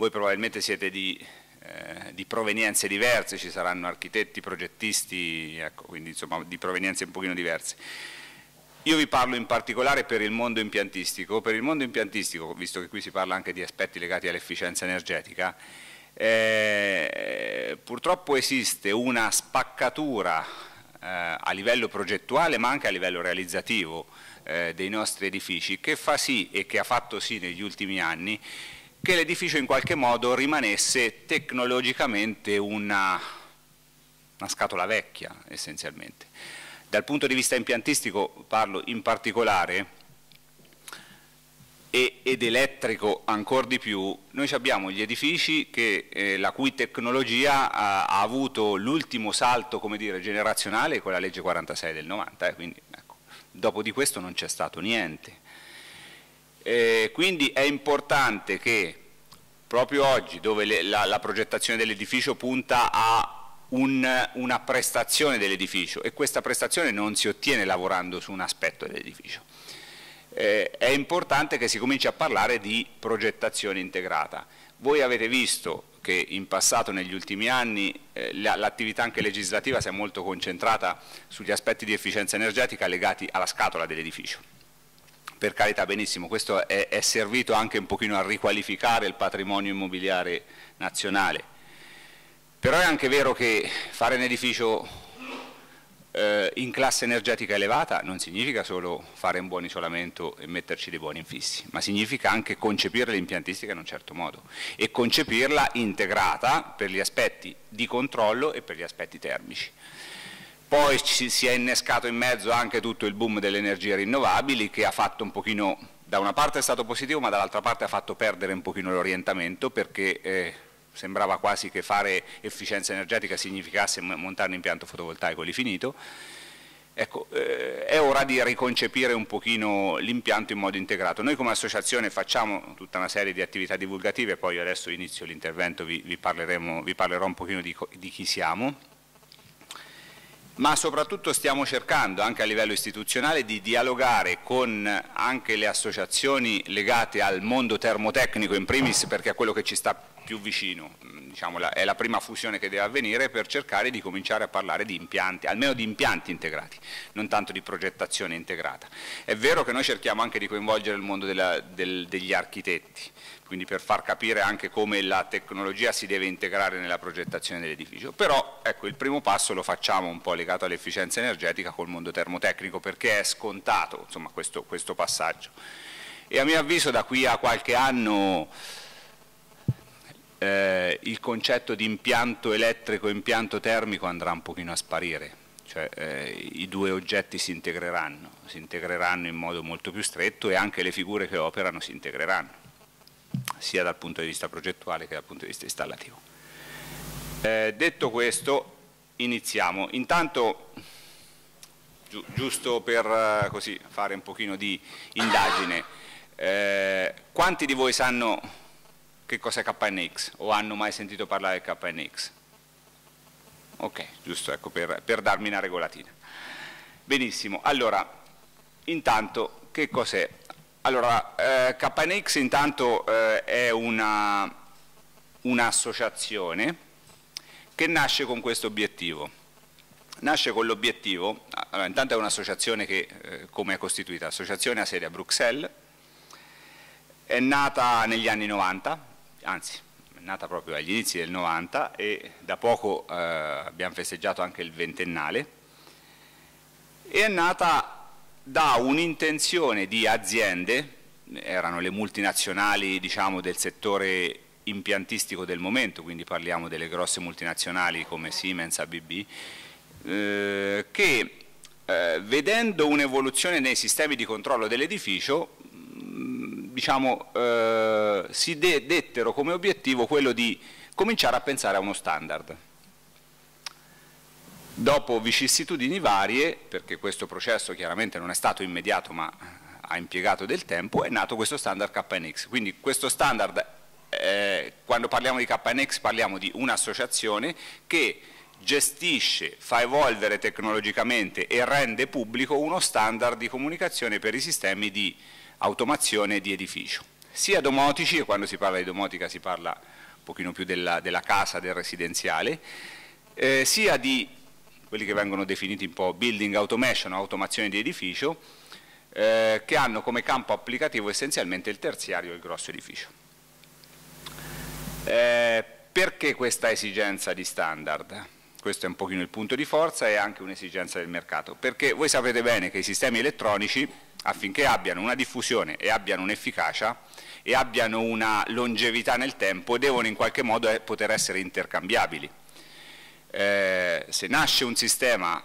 voi probabilmente siete di provenienze diverse, ci saranno architetti, progettisti, ecco, quindi insomma di provenienze un pochino diverse. Io vi parlo in particolare per il mondo impiantistico. Per il mondo impiantistico, visto che qui si parla anche di aspetti legati all'efficienza energetica, purtroppo esiste una spaccatura a livello progettuale ma anche a livello realizzativo dei nostri edifici, che fa sì, e che ha fatto sì negli ultimi anni, che l'edificio in qualche modo rimanesse tecnologicamente una scatola vecchia, essenzialmente. Dal punto di vista impiantistico parlo in particolare, ed elettrico ancora di più. Noi abbiamo gli edifici la cui tecnologia ha avuto l'ultimo salto, come dire, generazionale con la legge 46 del 90, quindi ecco, dopo di questo non c'è stato niente. Quindi è importante che proprio oggi, dove la progettazione dell'edificio punta a una prestazione dell'edificio, e questa prestazione non si ottiene lavorando su un aspetto dell'edificio, è importante che si cominci a parlare di progettazione integrata. Voi avete visto che in passato, negli ultimi anni, l'attività anche legislativa si è molto concentrata sugli aspetti di efficienza energetica legati alla scatola dell'edificio. Per carità, benissimo, questo è servito anche un pochino a riqualificare il patrimonio immobiliare nazionale, però è anche vero che fare un edificio in classe energetica elevata non significa solo fare un buon isolamento e metterci dei buoni infissi, ma significa anche concepire l'impiantistica in un certo modo e concepirla integrata per gli aspetti di controllo e per gli aspetti termici. Poi si è innescato in mezzo anche tutto il boom delle energie rinnovabili, che ha fatto un pochino, da una parte è stato positivo, ma dall'altra parte ha fatto perdere un pochino l'orientamento, perché sembrava quasi che fare efficienza energetica significasse montare un impianto fotovoltaico lì finito. Ecco, è ora di riconcepire un pochino l'impianto in modo integrato. Noi come associazione facciamo tutta una serie di attività divulgative, poi adesso inizio l'intervento, vi parlerò un pochino di chi siamo, ma soprattutto stiamo cercando anche a livello istituzionale di dialogare con anche le associazioni legate al mondo termotecnico in primis, perché è quello che ci sta più vicino, diciamo, è la prima fusione che deve avvenire, per cercare di cominciare a parlare di impianti, almeno di impianti integrati, non tanto di progettazione integrata. È vero che noi cerchiamo anche di coinvolgere il mondo degli architetti, quindi per far capire anche come la tecnologia si deve integrare nella progettazione dell'edificio, però ecco, il primo passo lo facciamo un po' legato all'efficienza energetica col mondo termotecnico, perché è scontato, insomma, questo passaggio. E a mio avviso da qui a qualche anno il concetto di impianto elettrico e impianto termico andrà un pochino a sparire, cioè i due oggetti si integreranno in modo molto più stretto, e anche le figure che operano si integreranno, sia dal punto di vista progettuale che dal punto di vista installativo. Detto questo, iniziamo. Intanto, giusto per così fare un pochino di indagine, quanti di voi sanno che cos'è KNX o hanno mai sentito parlare del KNX? Ok, giusto, ecco, per darmi una regolatina. Benissimo, allora, intanto che cos'è? Allora, KNX intanto è un'associazione che nasce con questo obiettivo. Nasce con l'obiettivo, allora, intanto è un'associazione che, come è costituita? L'associazione ha sede a Bruxelles, è nata negli anni 90, anzi, è nata proprio agli inizi del 90, e da poco abbiamo festeggiato anche il ventennale, e è nata da un'intenzione di aziende, erano le multinazionali, diciamo, del settore impiantistico del momento, quindi parliamo delle grosse multinazionali come Siemens, ABB, che vedendo un'evoluzione nei sistemi di controllo dell'edificio, diciamo, si dettero come obiettivo quello di cominciare a pensare a uno standard. Dopo vicissitudini varie, perché questo processo chiaramente non è stato immediato ma ha impiegato del tempo, è nato questo standard KNX. Quindi questo standard, quando parliamo di KNX parliamo di un'associazione che gestisce, fa evolvere tecnologicamente e rende pubblico uno standard di comunicazione per i sistemi di automazione di edificio. sia domotici, e quando si parla di domotica si parla un pochino più della casa, del residenziale, sia di quelli che vengono definiti un po' building automation, automazione di edificio, che hanno come campo applicativo essenzialmente il terziario e il grosso edificio. Perché questa esigenza di standard? Questo è un pochino il punto di forza e anche un'esigenza del mercato, perché voi sapete bene che i sistemi elettronici, affinché abbiano una diffusione e abbiano un'efficacia e abbiano una longevità nel tempo, devono in qualche modo poter essere intercambiabili. Se nasce un sistema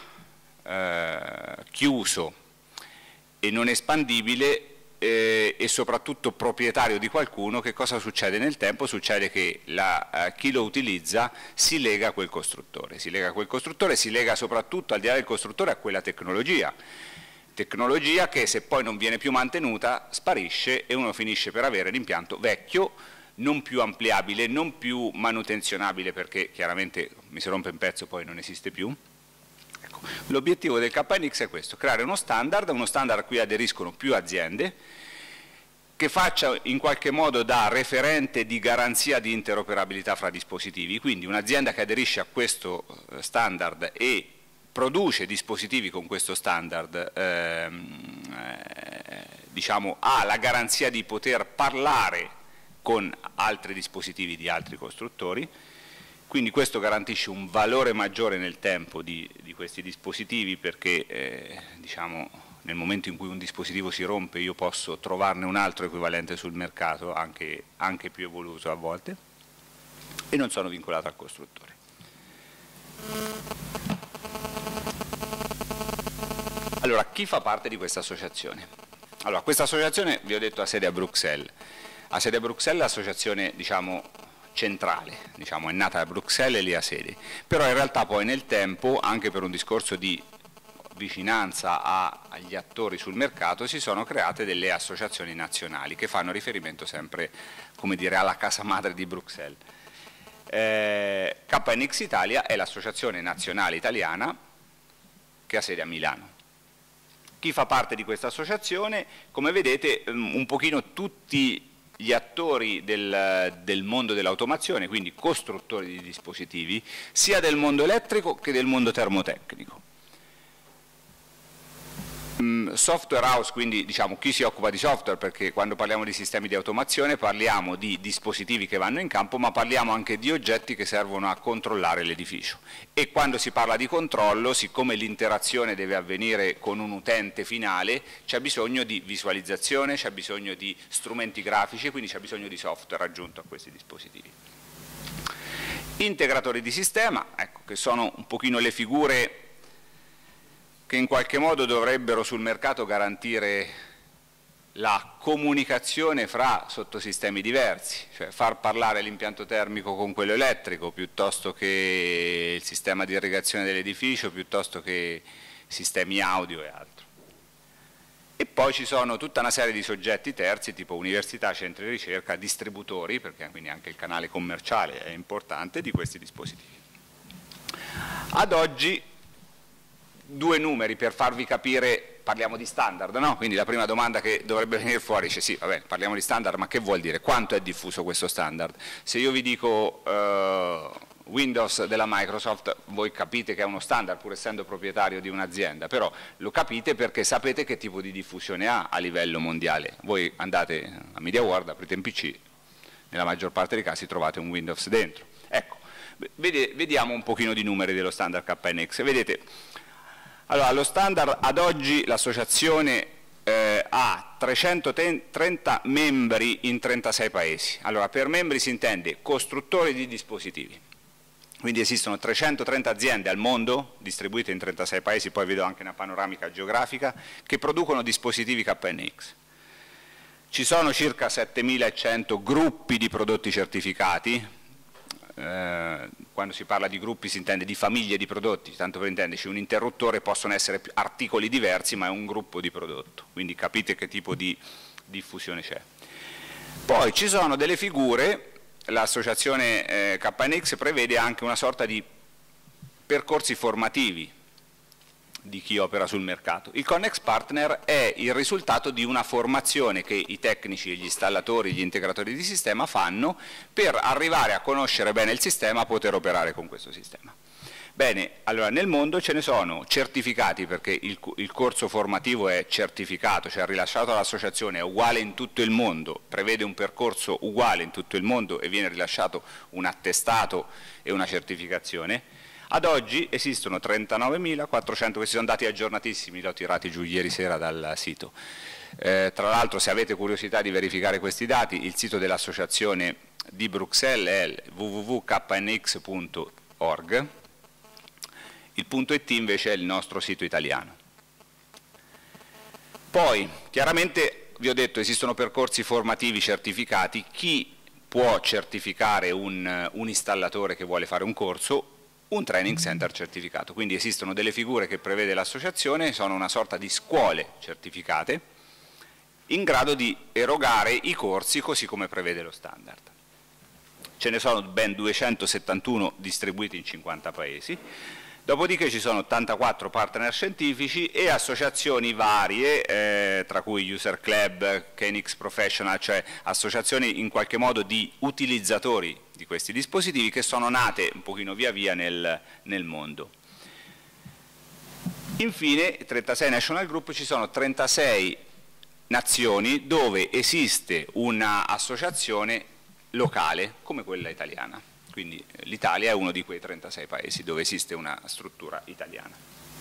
chiuso e non espandibile e soprattutto proprietario di qualcuno, che cosa succede nel tempo? Succede che chi lo utilizza si lega a quel costruttore, si lega soprattutto, al di là del costruttore, a quella tecnologia che se poi non viene più mantenuta sparisce e uno finisce per avere l'impianto vecchio, non più ampliabile, non più manutenzionabile, perché chiaramente mi si rompe un pezzo poi non esiste più. Ecco, l'obiettivo del KNX è questo: creare uno standard a cui aderiscono più aziende, che faccia in qualche modo da referente di garanzia di interoperabilità fra dispositivi. Quindi un'azienda che aderisce a questo standard e produce dispositivi con questo standard, diciamo, ha la garanzia di poter parlare con altri dispositivi di altri costruttori, quindi questo garantisce un valore maggiore nel tempo di questi dispositivi, perché diciamo, nel momento in cui un dispositivo si rompe io posso trovarne un altro equivalente sul mercato, anche più evoluto a volte, e non sono vincolato al costruttore. Allora, chi fa parte di questa associazione? Allora, questa associazione, vi ho detto, ha sede a Bruxelles. Ha sede a Bruxelles l'associazione, diciamo, centrale, diciamo, è nata a Bruxelles e lì ha sede. Però in realtà poi nel tempo, anche per un discorso di vicinanza agli attori sul mercato, si sono create delle associazioni nazionali che fanno riferimento sempre, come dire, alla casa madre di Bruxelles. KNX Italia è l'associazione nazionale italiana che ha sede a Milano. Chi fa parte di questa associazione? Come vedete, un pochino tutti gli attori del mondo dell'automazione, quindi costruttori di dispositivi, sia del mondo elettrico che del mondo termotecnico. Software house, quindi diciamo chi si occupa di software, perché quando parliamo di sistemi di automazione parliamo di dispositivi che vanno in campo, ma parliamo anche di oggetti che servono a controllare l'edificio. E quando si parla di controllo, siccome l'interazione deve avvenire con un utente finale, c'è bisogno di visualizzazione, c'è bisogno di strumenti grafici, quindi c'è bisogno di software aggiunto a questi dispositivi. Integratori di sistema, ecco, che sono un pochino le figure che in qualche modo dovrebbero sul mercato garantire la comunicazione fra sottosistemi diversi, cioè far parlare l'impianto termico con quello elettrico, piuttosto che il sistema di irrigazione dell'edificio, piuttosto che sistemi audio e altro. E poi ci sono tutta una serie di soggetti terzi, tipo università, centri di ricerca, distributori, perché quindi anche il canale commerciale è importante, di questi dispositivi. Ad oggi, due numeri per farvi capire, parliamo di standard, no? Quindi la prima domanda che dovrebbe venire fuori dice sì, va bene, parliamo di standard, ma che vuol dire? Quanto è diffuso questo standard? Se io vi dico Windows della Microsoft, voi capite che è uno standard, pur essendo proprietario di un'azienda, però lo capite perché sapete che tipo di diffusione ha a livello mondiale. Voi andate a MediaWorld, aprite un PC, nella maggior parte dei casi trovate un Windows dentro. Ecco, vediamo un pochino di numeri dello standard KNX. Vedete, allora, lo standard ad oggi l'associazione ha 330 membri in 36 paesi. Allora, per membri si intende costruttori di dispositivi. Quindi esistono 330 aziende al mondo, distribuite in 36 paesi, poi vedo anche una panoramica geografica, che producono dispositivi KNX. Ci sono circa 7.100 gruppi di prodotti certificati. Quando si parla di gruppi si intende di famiglie di prodotti, tanto per intenderci, un interruttore possono essere articoli diversi, ma è un gruppo di prodotto, quindi capite che tipo di diffusione c'è. Poi ci sono delle figure, l'associazione KNX prevede anche una sorta di percorsi formativi, di chi opera sul mercato. Il Connex Partner è il risultato di una formazione che i tecnici, gli installatori, gli integratori di sistema fanno per arrivare a conoscere bene il sistema, a poter operare con questo sistema. Bene, allora nel mondo ce ne sono certificati, perché il corso formativo è certificato, cioè rilasciato dall'associazione, è uguale in tutto il mondo, prevede un percorso uguale in tutto il mondo e viene rilasciato un attestato e una certificazione. Ad oggi esistono 39.400, questi sono dati aggiornatissimi, li ho tirati giù ieri sera dal sito. Tra l'altro, se avete curiosità di verificare questi dati, il sito dell'associazione di Bruxelles è www.knx.org, il .it invece è il nostro sito italiano. Poi, chiaramente, vi ho detto, esistono percorsi formativi certificati. Chi può certificare un installatore che vuole fare un corso? Un training center certificato, quindi esistono delle figure che prevede l'associazione, sono una sorta di scuole certificate in grado di erogare i corsi così come prevede lo standard. Ce ne sono ben 271 distribuiti in 50 paesi, dopodiché ci sono 84 partner scientifici e associazioni varie, tra cui User Club, KNX Professional, cioè associazioni in qualche modo di utilizzatori di questi dispositivi che sono nate un pochino via via nel mondo. Infine, 36 National Group, ci sono 36 nazioni dove esiste un'associazione locale come quella italiana. Quindi l'Italia è uno di quei 36 paesi dove esiste una struttura italiana.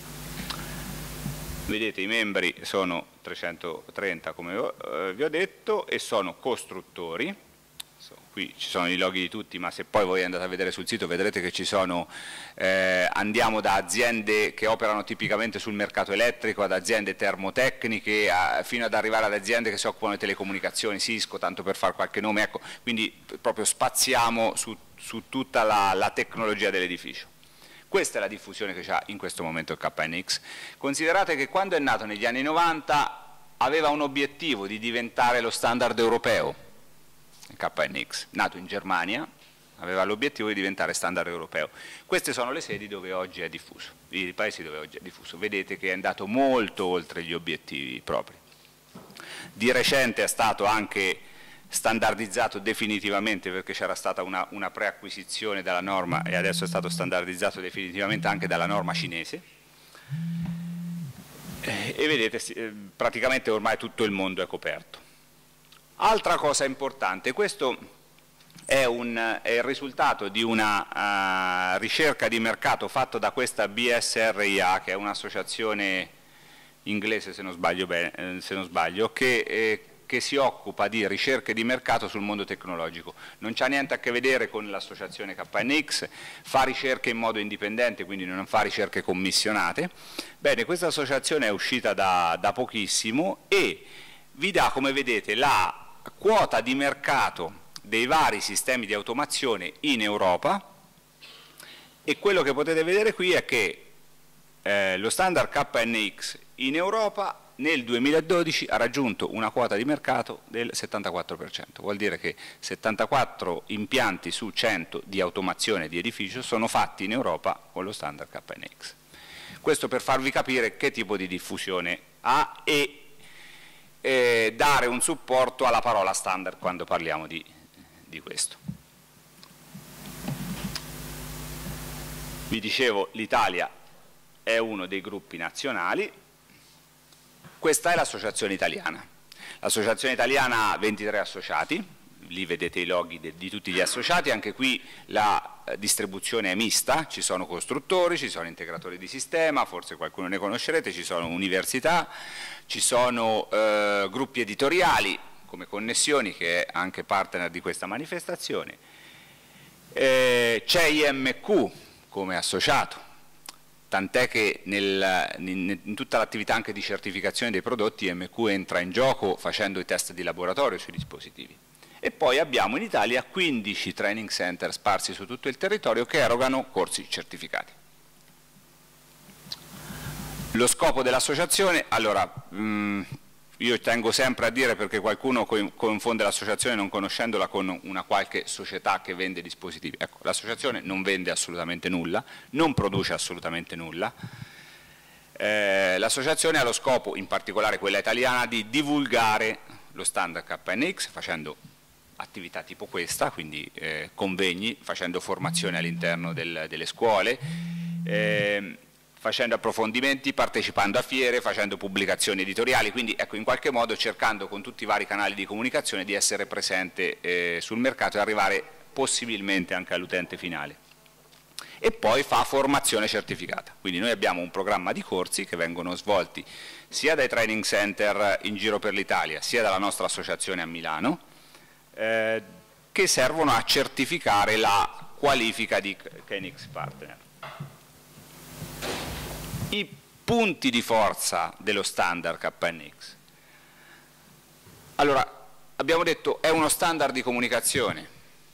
Vedete, i membri sono 330 come vi ho detto e sono costruttori. Qui ci sono i loghi di tutti, ma se poi voi andate a vedere sul sito vedrete che ci sono, andiamo da aziende che operano tipicamente sul mercato elettrico, ad aziende termotecniche, fino ad arrivare ad aziende che si occupano di telecomunicazioni, Cisco, tanto per fare qualche nome, ecco, quindi proprio spaziamo su tutta la tecnologia dell'edificio. Questa è la diffusione che ha in questo momento il KNX. Considerate che quando è nato negli anni 90 aveva un obiettivo di diventare lo standard europeo. Il KNX, nato in Germania, aveva l'obiettivo di diventare standard europeo. Queste sono le sedi dove oggi è diffuso, i paesi dove oggi è diffuso. Vedete che è andato molto oltre gli obiettivi propri. Di recente è stato anche standardizzato definitivamente, perché c'era stata una preacquisizione dalla norma e adesso è stato standardizzato definitivamente anche dalla norma cinese. E vedete, praticamente ormai tutto il mondo è coperto. Altra cosa importante, questo è il risultato di una ricerca di mercato fatto da questa BSRIA, che è un'associazione inglese se non sbaglio, che si occupa di ricerche di mercato sul mondo tecnologico. Non c'ha niente a che vedere con l'associazione KNX, fa ricerche in modo indipendente, quindi non fa ricerche commissionate. Bene, questa associazione è uscita da pochissimo e vi dà, come vedete, la quota di mercato dei vari sistemi di automazione in Europa, e quello che potete vedere qui è che lo standard KNX in Europa nel 2012 ha raggiunto una quota di mercato del 74%, vuol dire che 74 impianti su 100 di automazione di edificio sono fatti in Europa con lo standard KNX. Questo per farvi capire che tipo di diffusione ha e dare un supporto alla parola standard quando parliamo di questo. Vi dicevo, l'Italia è uno dei gruppi nazionali. Questa è l'associazione italiana. L'associazione italiana ha 23 associati, lì vedete i loghi di tutti gli associati, anche qui la distribuzione è mista, ci sono costruttori, ci sono integratori di sistema, forse qualcuno ne conoscerete, ci sono università, ci sono gruppi editoriali come Connessioni, che è anche partner di questa manifestazione, c'è IMQ come associato, tant'è che in tutta l'attività anche di certificazione dei prodotti IMQ entra in gioco facendo i test di laboratorio sui dispositivi. E poi abbiamo in Italia 15 training center sparsi su tutto il territorio che erogano corsi certificati. Lo scopo dell'associazione, allora, io tengo sempre a dire, perché qualcuno confonde l'associazione non conoscendola con una qualche società che vende dispositivi. Ecco, l'associazione non vende assolutamente nulla, non produce assolutamente nulla, L'associazione ha lo scopo, in particolare quella italiana, di divulgare lo standard KNX facendo attività tipo questa, quindi convegni, facendo formazione all'interno delle scuole, facendo approfondimenti, partecipando a fiere, facendo pubblicazioni editoriali, quindi ecco, in qualche modo cercando con tutti i vari canali di comunicazione di essere presente sul mercato e arrivare possibilmente anche all'utente finale. E poi fa formazione certificata, quindi noi abbiamo un programma di corsi che vengono svolti sia dai training center in giro per l'Italia, sia dalla nostra associazione a Milano, che servono a certificare la qualifica di KNX Partner. I punti di forza dello standard KNX. Allora, abbiamo detto è uno standard di comunicazione.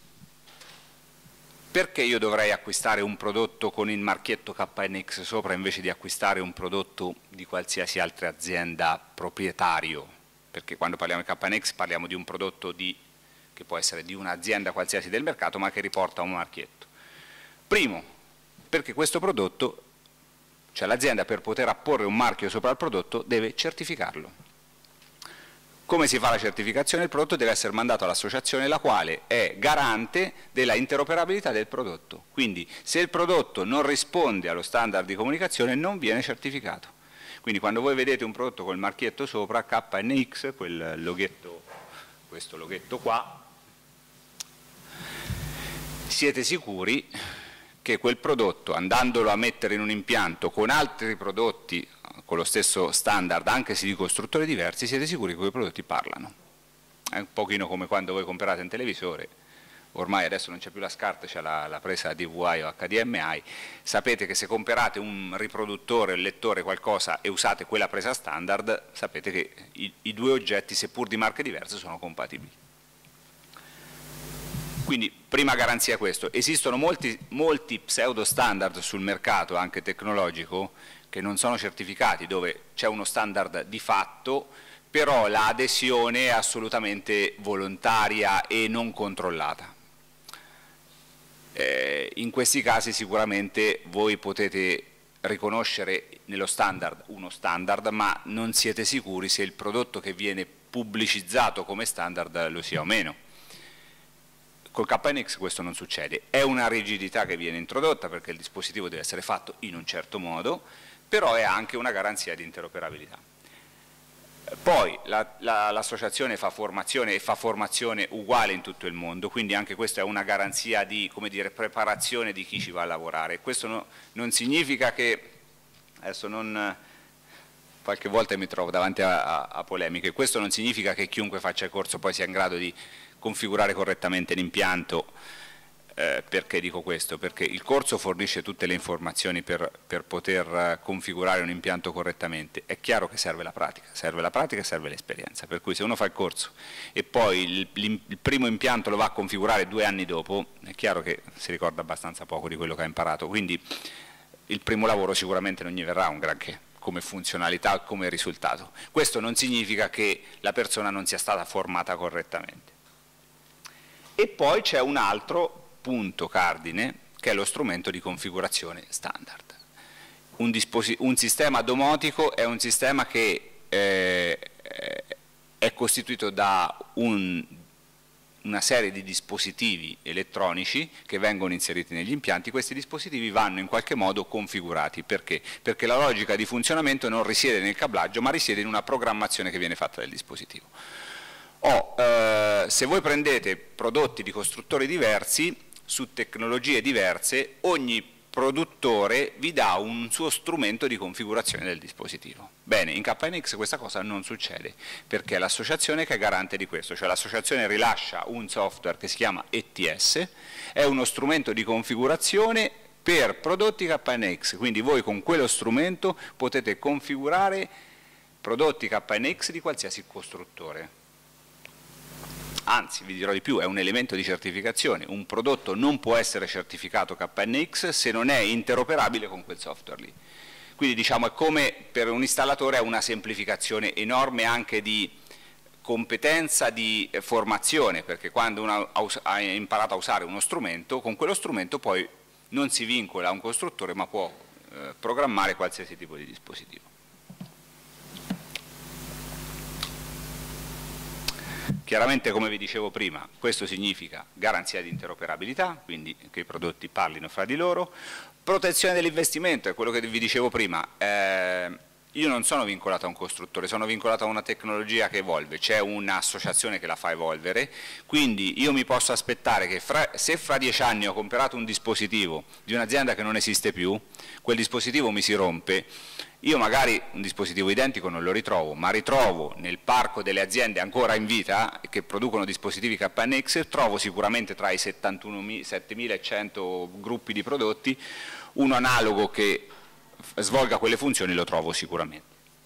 Perché io dovrei acquistare un prodotto con il marchietto KNX sopra invece di acquistare un prodotto di qualsiasi altra azienda proprietario? Perché quando parliamo di KNX parliamo di un prodotto che può essere di un'azienda qualsiasi del mercato ma che riporta un marchietto. Primo, perché questo prodotto, cioè l'azienda per poter apporre un marchio sopra il prodotto deve certificarlo. Come si fa la certificazione? Il prodotto deve essere mandato all'associazione la quale è garante della interoperabilità del prodotto. Quindi se il prodotto non risponde allo standard di comunicazione non viene certificato. Quindi quando voi vedete un prodotto col marchietto sopra, KNX, quel loghetto, questo loghetto qua, siete sicuri che quel prodotto, andandolo a mettere in un impianto con altri prodotti con lo stesso standard, anche se di costruttori diversi, siete sicuri che quei prodotti parlano. È un pochino come quando voi comprate un televisore, ormai adesso non c'è più la SCART, c'è la presa DVI o HDMI, sapete che se comprate un riproduttore, un lettore, qualcosa e usate quella presa standard, sapete che i due oggetti, seppur di marche diverse, sono compatibili. Quindi, prima garanzia questo. Esistono molti pseudo standard sul mercato, anche tecnologico, che non sono certificati, dove c'è uno standard di fatto, però l'adesione è assolutamente volontaria e non controllata. In questi casi sicuramente voi potete riconoscere nello standard uno standard, ma non siete sicuri se il prodotto che viene pubblicizzato come standard lo sia o meno. Col KNX questo non succede, è una rigidità che viene introdotta perché il dispositivo deve essere fatto in un certo modo, però è anche una garanzia di interoperabilità. Poi l'associazione fa formazione e fa formazione uguale in tutto il mondo, quindi anche questa è una garanzia di, come dire, preparazione di chi ci va a lavorare. Questo non significa che, adesso qualche volta mi trovo davanti a polemiche, questo non significa che chiunque faccia il corso poi sia in grado di configurare correttamente l'impianto. Perché dico questo? Perché il corso fornisce tutte le informazioni per poter configurare un impianto correttamente. È chiaro che serve la pratica e serve l'esperienza, per cui se uno fa il corso e poi il primo impianto lo va a configurare 2 anni dopo, è chiaro che si ricorda abbastanza poco di quello che ha imparato, quindi il primo lavoro sicuramente non gli verrà un granché come funzionalità o come risultato. Questo non significa che la persona non sia stata formata correttamente. E poi c'è un altro punto cardine che è lo strumento di configurazione standard. Un sistema domotico è un sistema che è costituito da una serie di dispositivi elettronici che vengono inseriti negli impianti. Questi dispositivi vanno in qualche modo configurati. Perché? Perché la logica di funzionamento non risiede nel cablaggio ma risiede in una programmazione che viene fatta del dispositivo. Se voi prendete prodotti di costruttori diversi su tecnologie diverse, ogni produttore vi dà un suo strumento di configurazione del dispositivo. Bene, in KNX questa cosa non succede, perché è l'associazione che è garante di questo, cioè l'associazione rilascia un software che si chiama ETS, è uno strumento di configurazione per prodotti KNX, quindi voi con quello strumento potete configurare prodotti KNX di qualsiasi costruttore. Anzi, vi dirò di più, è un elemento di certificazione. Un prodotto non può essere certificato KNX se non è interoperabile con quel software lì. Quindi diciamo è come per un installatore è una semplificazione enorme anche di competenza, di formazione, perché quando uno ha imparato a usare uno strumento, con quello strumento poi non si vincola a un costruttore ma può programmare qualsiasi tipo di dispositivo. Chiaramente, come vi dicevo prima, questo significa garanzia di interoperabilità, quindi che i prodotti parlino fra di loro, protezione dell'investimento, è quello che vi dicevo prima. Io non sono vincolato a un costruttore, sono vincolato a una tecnologia che evolve, c'è un'associazione che la fa evolvere, quindi io mi posso aspettare che se fra 10 anni ho comprato un dispositivo di un'azienda che non esiste più, quel dispositivo mi si rompe, io magari un dispositivo identico non lo ritrovo, ma ritrovo nel parco delle aziende ancora in vita che producono dispositivi KNX, trovo sicuramente tra i 7.100 gruppi di prodotti un analogo che svolga quelle funzioni, lo trovo sicuramente.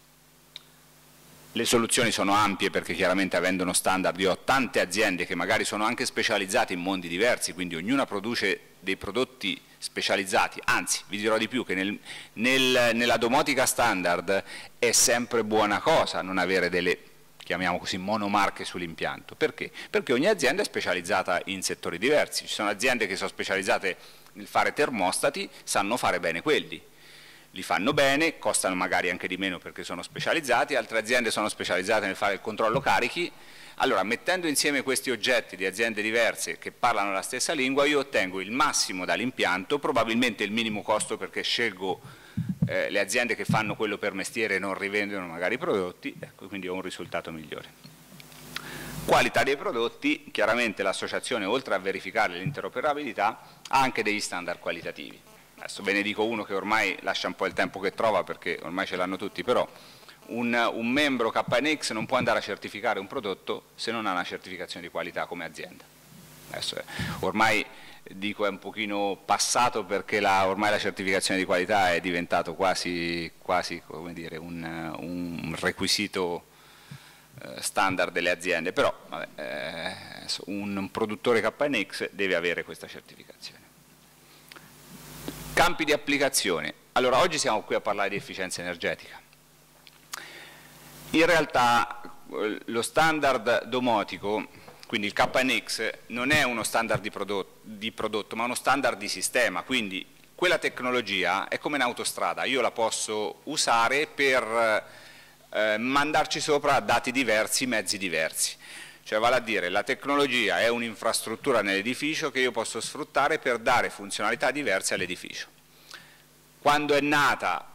Le soluzioni sono ampie perché chiaramente avendo uno standard io ho tante aziende che magari sono anche specializzate in mondi diversi, quindi ognuna produce dei prodotti specializzati, anzi vi dirò di più che nella domotica standard è sempre buona cosa non avere delle, chiamiamo così, monomarche sull'impianto. Perché? Perché ogni azienda è specializzata in settori diversi, ci sono aziende che sono specializzate nel fare termostati, sanno fare bene quelli, li fanno bene, costano magari anche di meno perché sono specializzati, altre aziende sono specializzate nel fare il controllo carichi. Allora, mettendo insieme questi oggetti di aziende diverse che parlano la stessa lingua, io ottengo il massimo dall'impianto, probabilmente il minimo costo perché scelgo le aziende che fanno quello per mestiere e non rivendono magari i prodotti, ecco, quindi ho un risultato migliore. Qualità dei prodotti, chiaramente l'associazione oltre a verificare l'interoperabilità ha anche degli standard qualitativi. Adesso ve ne dico uno che ormai lascia un po' il tempo che trova perché ormai ce l'hanno tutti, però un membro KNX non può andare a certificare un prodotto se non ha una certificazione di qualità come azienda. Adesso ormai dico è un pochino passato perché ormai la certificazione di qualità è diventato quasi come dire, un requisito standard delle aziende, però vabbè, un produttore KNX deve avere questa certificazione. Campi di applicazione. Allora, oggi siamo qui a parlare di efficienza energetica. In realtà lo standard domotico, quindi il KNX, non è uno standard di prodotto, ma uno standard di sistema, quindi quella tecnologia è come un'autostrada, io la posso usare per mandarci sopra dati diversi, mezzi diversi. Cioè vale a dire, la tecnologia è un'infrastruttura nell'edificio che io posso sfruttare per dare funzionalità diverse all'edificio. Quando è nata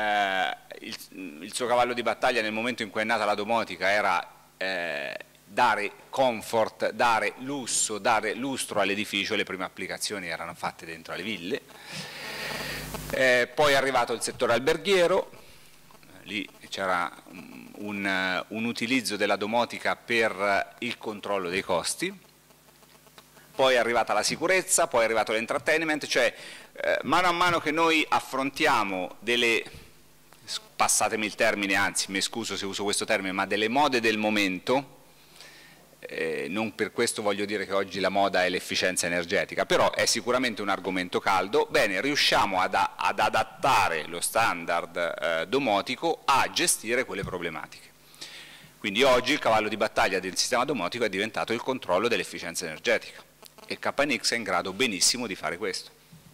il suo cavallo di battaglia nel momento in cui è nata la domotica era dare comfort, dare lusso, dare lustro all'edificio, le prime applicazioni erano fatte dentro alle ville, poi è arrivato il settore alberghiero, lì c'era un utilizzo della domotica per il controllo dei costi, poi è arrivata la sicurezza, poi è arrivato l'entertainment, cioè mano a mano che noi affrontiamo delle, passatemi il termine, anzi mi scuso se uso questo termine, ma delle mode del momento, non per questo voglio dire che oggi la moda è l'efficienza energetica, però è sicuramente un argomento caldo, bene, riusciamo ad adattare lo standard domotico a gestire quelle problematiche. Quindi oggi il cavallo di battaglia del sistema domotico è diventato il controllo dell'efficienza energetica e KNX è in grado benissimo di fare questo.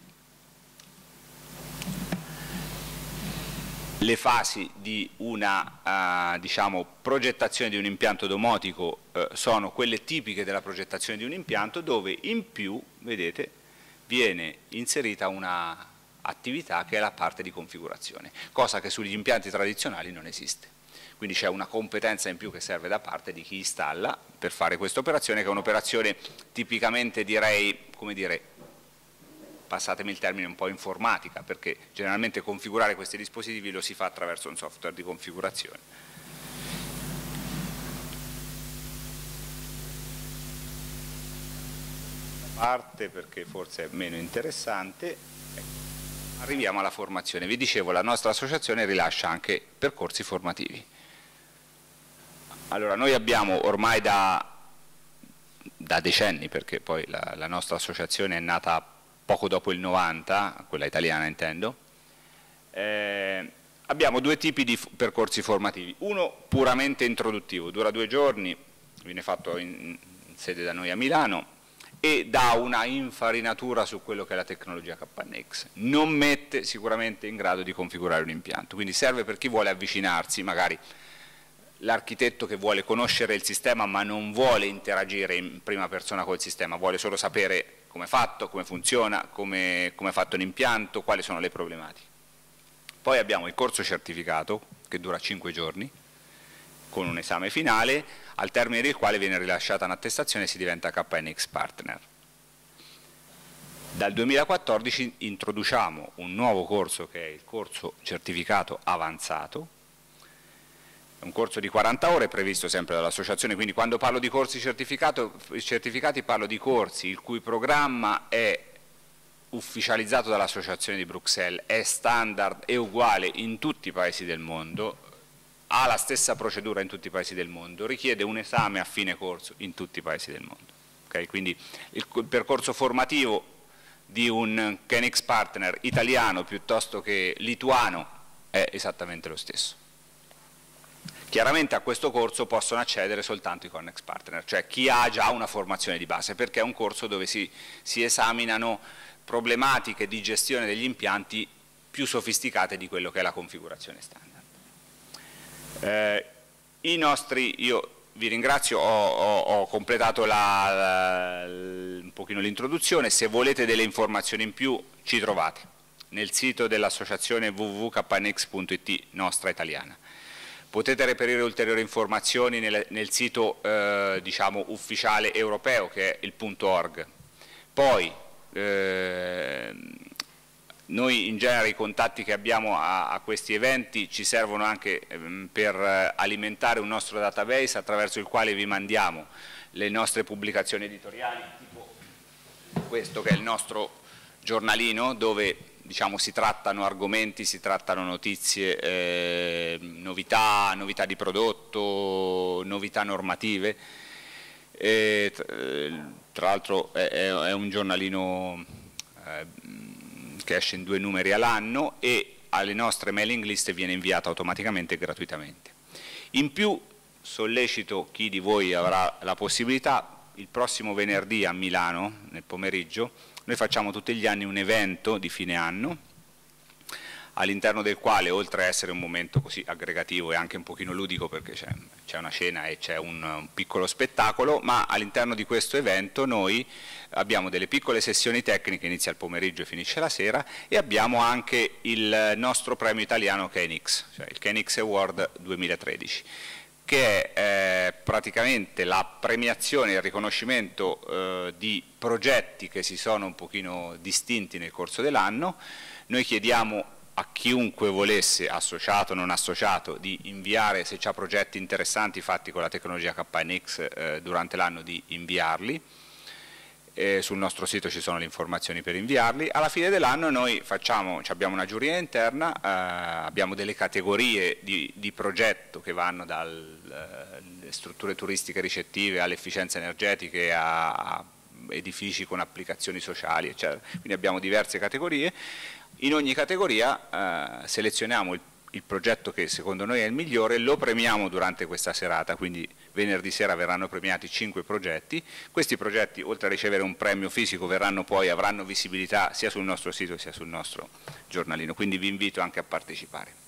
Le fasi di una diciamo, progettazione di un impianto domotico sono quelle tipiche della progettazione di un impianto dove in più, vedete, viene inserita una attività che è la parte di configurazione, cosa che sugli impianti tradizionali non esiste. Quindi c'è una competenza in più che serve da parte di chi installa per fare questa operazione, che è un'operazione tipicamente direi, come dire, passatemi il termine, un po' informatica, perché generalmente configurare questi dispositivi lo si fa attraverso un software di configurazione. Parte perché forse è meno interessante, arriviamo alla formazione. Vi dicevo, la nostra associazione rilascia anche percorsi formativi. Allora, noi abbiamo ormai da decenni, perché poi la nostra associazione è nata poco dopo il 90, quella italiana intendo, abbiamo due tipi di percorsi formativi. Uno puramente introduttivo, dura 2 giorni, viene fatto in sede da noi a Milano, e dà una infarinatura su quello che è la tecnologia KNX. Non mette sicuramente in grado di configurare un impianto, quindi serve per chi vuole avvicinarsi, magari l'architetto che vuole conoscere il sistema ma non vuole interagire in prima persona col sistema, vuole solo sapere come è fatto, come funziona, come è fatto l'impianto, quali sono le problematiche. Poi abbiamo il corso certificato che dura 5 giorni con un esame finale, al termine del quale viene rilasciata un'attestazione e si diventa KNX Partner. Dal 2014 introduciamo un nuovo corso che è il corso certificato avanzato, è un corso di 40 ore previsto sempre dall'associazione, quindi quando parlo di corsi certificati parlo di corsi il cui programma è ufficializzato dall'associazione di Bruxelles, è standard e uguale in tutti i paesi del mondo, ha la stessa procedura in tutti i paesi del mondo, richiede un esame a fine corso in tutti i paesi del mondo. Okay? Quindi il percorso formativo di un KNX Partner italiano piuttosto che lituano è esattamente lo stesso. Chiaramente a questo corso possono accedere soltanto i KNX Partner, cioè chi ha già una formazione di base, perché è un corso dove si esaminano problematiche di gestione degli impianti più sofisticate di quello che è la configurazione standard. Io vi ringrazio, ho completato un pochino l'introduzione, se volete delle informazioni in più ci trovate nel sito dell'associazione www.knx.it nostra italiana. Potete reperire ulteriori informazioni nel sito diciamo, ufficiale europeo che è il .org. Poi noi in genere i contatti che abbiamo a questi eventi ci servono anche per alimentare un nostro database attraverso il quale vi mandiamo le nostre pubblicazioni editoriali, tipo questo che è il nostro giornalino dove diciamo, si trattano argomenti, si trattano notizie, novità di prodotto, novità normative. Tra l'altro è un giornalino che esce in 2 numeri all'anno e alle nostre mailing list viene inviato automaticamente e gratuitamente. In più sollecito chi di voi avrà la possibilità, il prossimo venerdì a Milano, nel pomeriggio, noi facciamo tutti gli anni un evento di fine anno, all'interno del quale, oltre a essere un momento così aggregativo e anche un pochino ludico perché c'è una cena e c'è un piccolo spettacolo, ma all'interno di questo evento noi abbiamo delle piccole sessioni tecniche, inizia il pomeriggio e finisce la sera, e abbiamo anche il nostro premio italiano KNX, cioè il KNX Award 2013, che è praticamente la premiazione e il riconoscimento di progetti che si sono un pochino distinti nel corso dell'anno. Noi chiediamo a chiunque volesse, associato o non associato, di inviare, se ha progetti interessanti fatti con la tecnologia KNX durante l'anno, di inviarli. Sul nostro sito ci sono le informazioni per inviarli. Alla fine dell'anno noi abbiamo una giuria interna, abbiamo delle categorie di progetto che vanno dalle strutture turistiche ricettive all'efficienza energetica a edifici con applicazioni sociali, eccetera. Quindi abbiamo diverse categorie. In ogni categoria selezioniamo il progetto che secondo noi è il migliore, lo premiamo durante questa serata, quindi venerdì sera verranno premiati 5 progetti. Questi progetti, oltre a ricevere un premio fisico, avranno visibilità sia sul nostro sito sia sul nostro giornalino, quindi vi invito anche a partecipare.